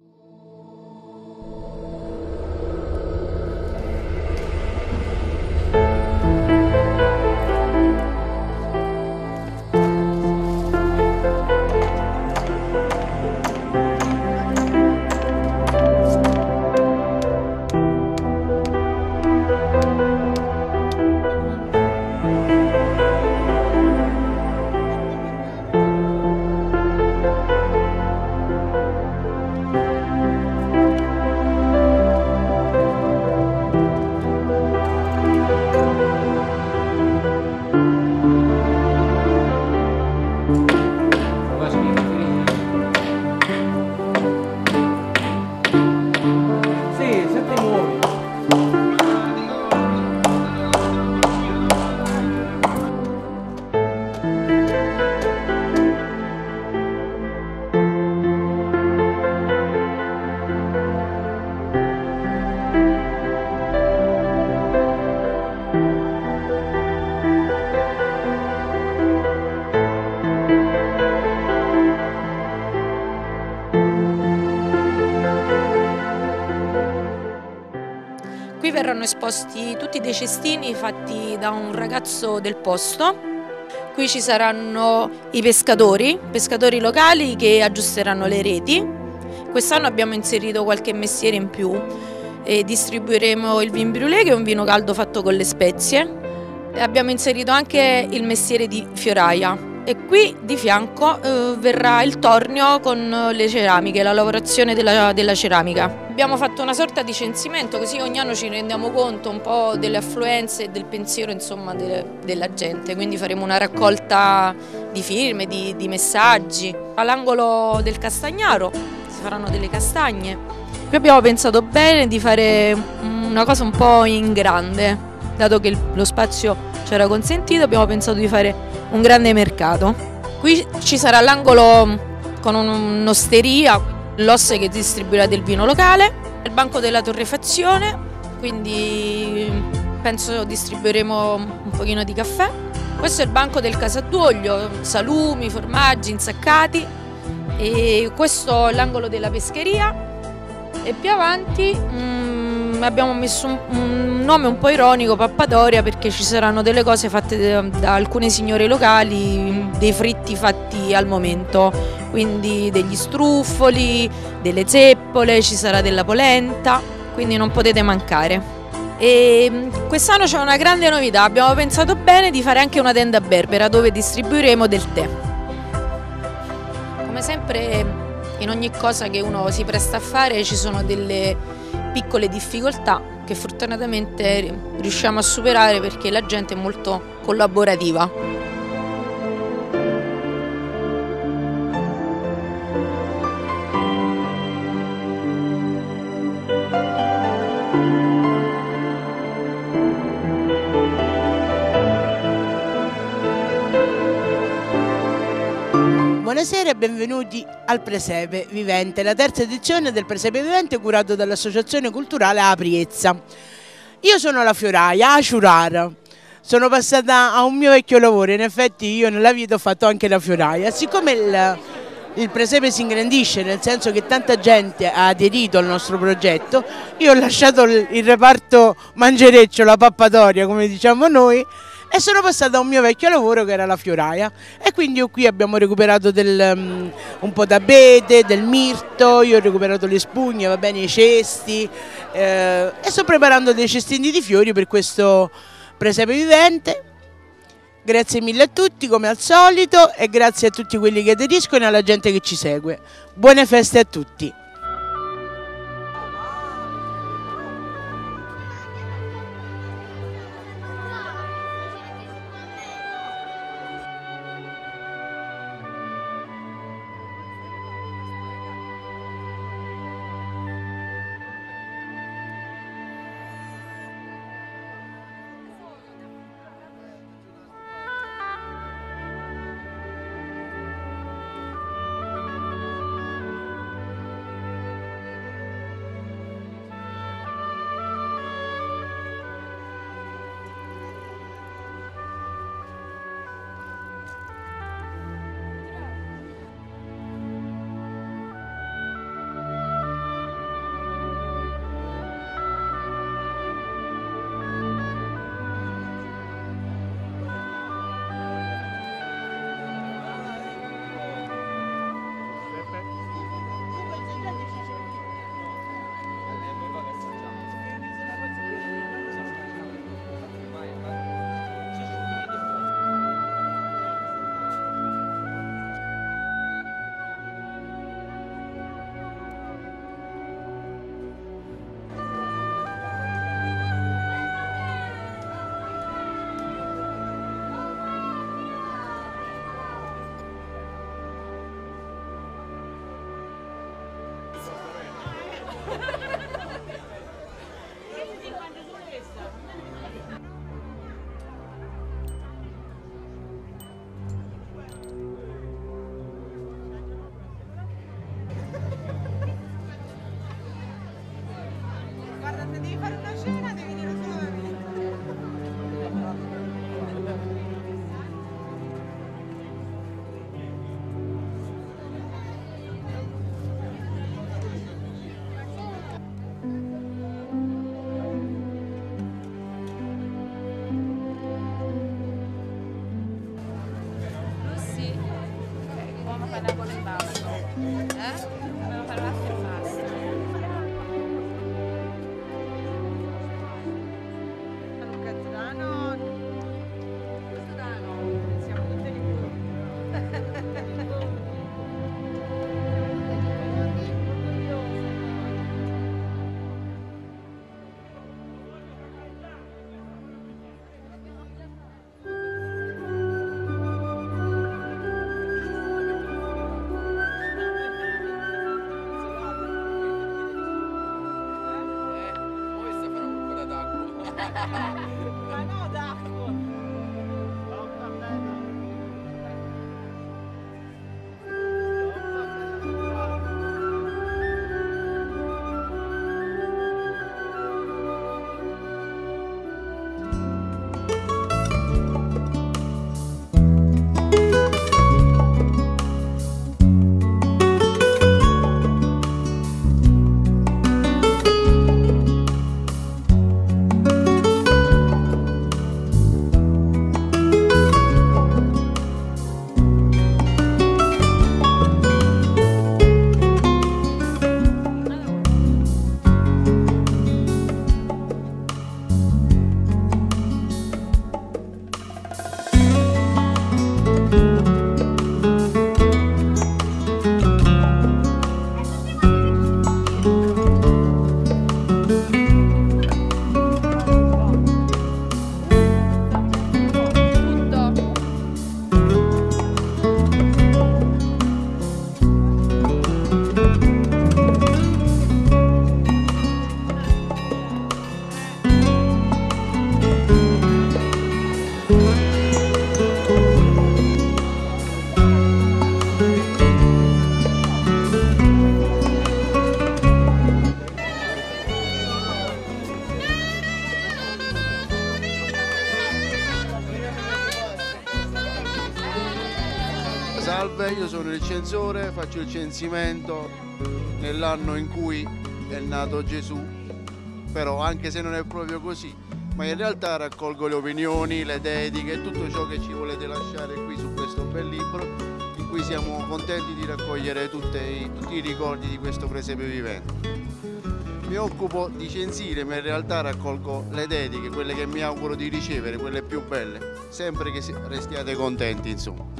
Qui verranno esposti tutti dei cestini fatti da un ragazzo del posto. Qui ci saranno i pescatori locali che aggiusteranno le reti. Quest'anno abbiamo inserito qualche mestiere in più e distribuiremo il vin brûlé, che è un vino caldo fatto con le spezie. E abbiamo inserito anche il mestiere di fioraia. E qui di fianco verrà il tornio con le ceramiche, la lavorazione della ceramica. Abbiamo fatto una sorta di censimento, così ogni anno ci rendiamo conto un po' delle affluenze e del pensiero, insomma, della gente. Quindi faremo una raccolta di firme, di messaggi. All'angolo del Castagnaro si faranno delle castagne. Qui abbiamo pensato bene di fare una cosa un po' in grande, dato che lo spazio c'era consentito, abbiamo pensato di fare un grande mercato. Qui ci sarà l'angolo con un'osteria, l'osse che distribuirà del vino locale, il banco della torrefazione, quindi penso distribuiremo un pochino di caffè. Questo è il banco del Casaduoglio, salumi, formaggi insaccati, e questo è l'angolo della pescheria. E più avanti abbiamo messo un nome un po' ironico, Pappadoria, perché ci saranno delle cose fatte da alcune signore locali, dei fritti fatti al momento, quindi degli struffoli, delle zeppole, ci sarà della polenta, quindi non potete mancare. E quest'anno c'è una grande novità, abbiamo pensato bene di fare anche una tenda berbera dove distribuiremo del tè. Come sempre in ogni cosa che uno si presta a fare ci sono delle piccole difficoltà che fortunatamente riusciamo a superare, perché la gente è molto collaborativa. Buonasera e benvenuti al Presepe Vivente, la terza edizione del Presepe Vivente curato dall'Associazione Culturale Apriezza. Io sono la fioraia, Aciurara, sono passata a un mio vecchio lavoro, in effetti io nella vita ho fatto anche la fioraia. Siccome il Presepe si ingrandisce, nel senso che tanta gente ha aderito al nostro progetto, io ho lasciato il reparto mangereccio, la pappatoria come diciamo noi, e sono passata a un mio vecchio lavoro che era la fioraia, e quindi io qui abbiamo recuperato un po' d'abete, del mirto, io ho recuperato le spugne, va bene, i cesti, e sto preparando dei cestini di fiori per questo Presepe Vivente. Grazie mille a tutti come al solito e grazie a tutti quelli che aderiscono e alla gente che ci segue. Buone feste a tutti! Guarda, se devi fare una cena devi dire solo da me. Sì, come fare la bolla e basta. Dobbiamo fare la e basta. Luca Zurano. Siamo tutti lì. Ma no, d'acqua! Salve, io sono il censore, faccio il censimento nell'anno in cui è nato Gesù, però anche se non è proprio così, ma in realtà raccolgo le opinioni, le dediche e tutto ciò che ci volete lasciare qui su questo bel libro, in cui siamo contenti di raccogliere tutti i ricordi di questo presepe vivente. Mi occupo di censire, ma in realtà raccolgo le dediche, quelle che mi auguro di ricevere, quelle più belle, sempre che restiate contenti, insomma.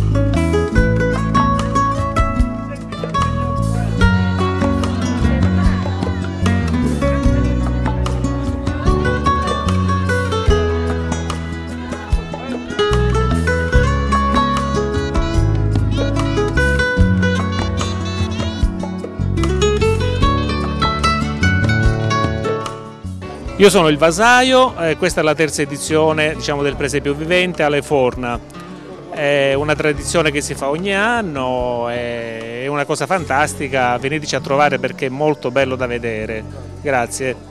Io sono il Vasaio, questa è la terza edizione, diciamo, del Presepio Vivente alle Forna. È una tradizione che si fa ogni anno, è una cosa fantastica, veniteci a trovare perché è molto bello da vedere. Grazie.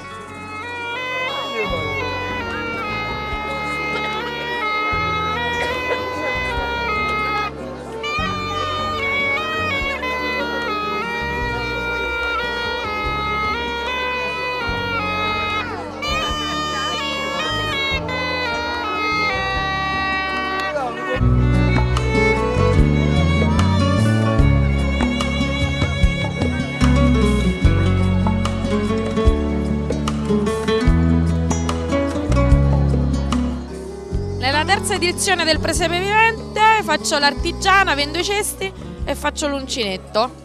Nella terza edizione del Presepe Vivente faccio l'artigiana, vendo i cesti e faccio l'uncinetto.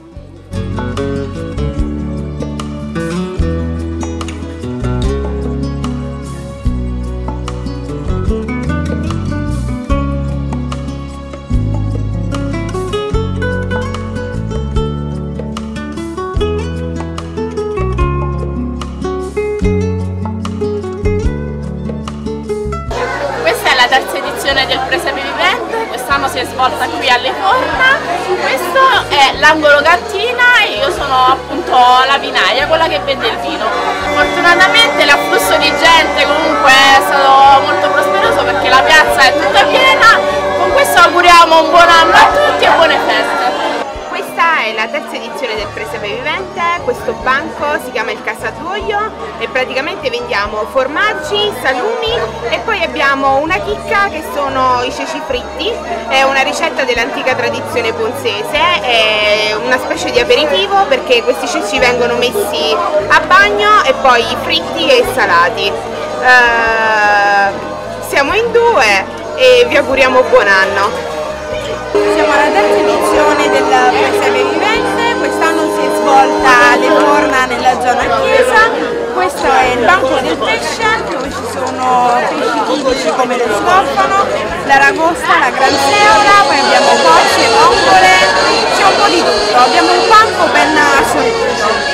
terza edizione del Presepe Vivente, quest'anno si è svolta qui alle Forna. Questo è l'angolo cantina e io sono appunto la vinaia, quella che vende il vino. Fortunatamente l'afflusso di gente comunque è stato molto prosperoso perché la piazza è tutta piena. Con questo auguriamo un buon anno a tutti e buone feste. Questa è la terza edizione del Presepe Vivente, questo banco si chiama il Casatuoio e praticamente vendiamo formaggi, salumi e poi abbiamo una chicca che sono i ceci fritti, è una ricetta dell'antica tradizione ponzese, è una specie di aperitivo perché questi ceci vengono messi a bagno e poi fritti e salati. Siamo in due e vi auguriamo buon anno. Siamo alla terza edizione del Presepe Vivente, quest'anno si è svolta alle Forna nella zona chiesa, questo è il banco del pesce dove ci sono pesci tipici come lo scorfano, l'aragosta, la granseola, poi abbiamo cozze, vongole, c'è un po' di tutto, abbiamo un banco ben sorpreso.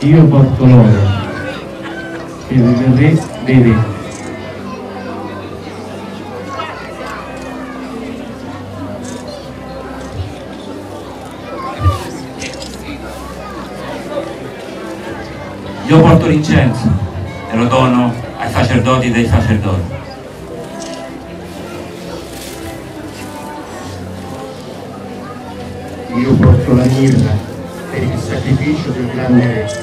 io porto l'oro, per il re dei re. Io porto l'incenso e lo dono ai sacerdoti dei sacerdoti. Io porto la mirra per il sacrificio del grande re.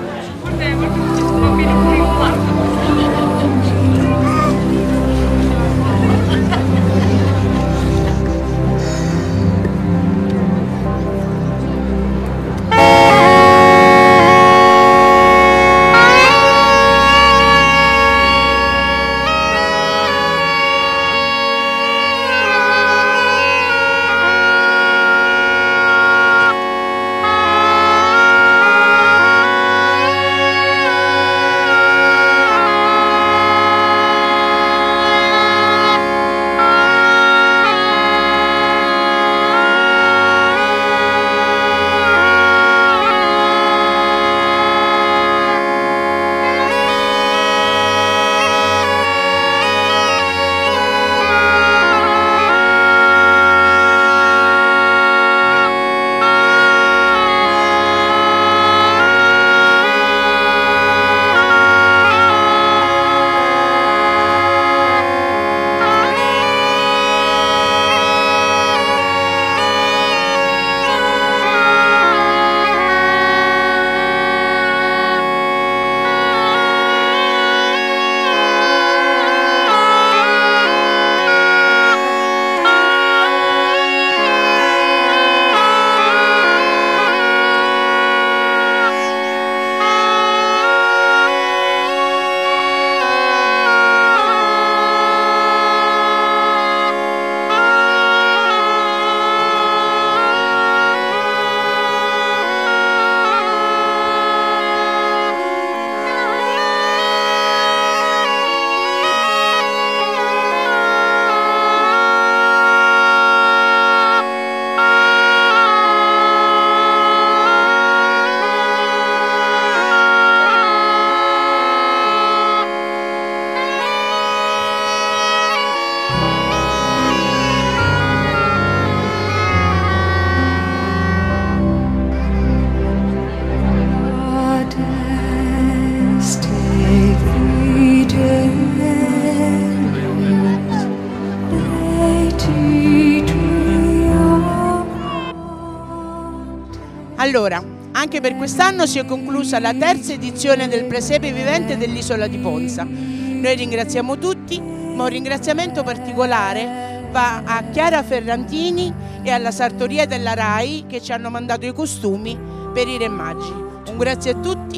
Allora, anche per quest'anno si è conclusa la terza edizione del Presepe Vivente dell'Isola di Ponza. Noi ringraziamo tutti, ma un ringraziamento particolare va a Chiara Ferrantini e alla Sartoria della RAI che ci hanno mandato i costumi per i Re Magi. Un grazie a tutti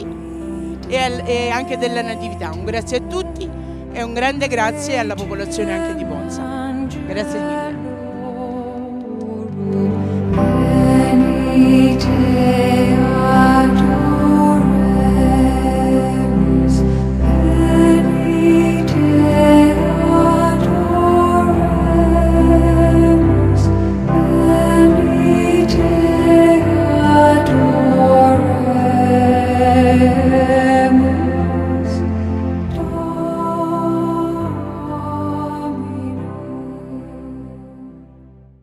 e anche della Natività. Un grazie a tutti e un grande grazie alla popolazione anche di Ponza. Grazie mille.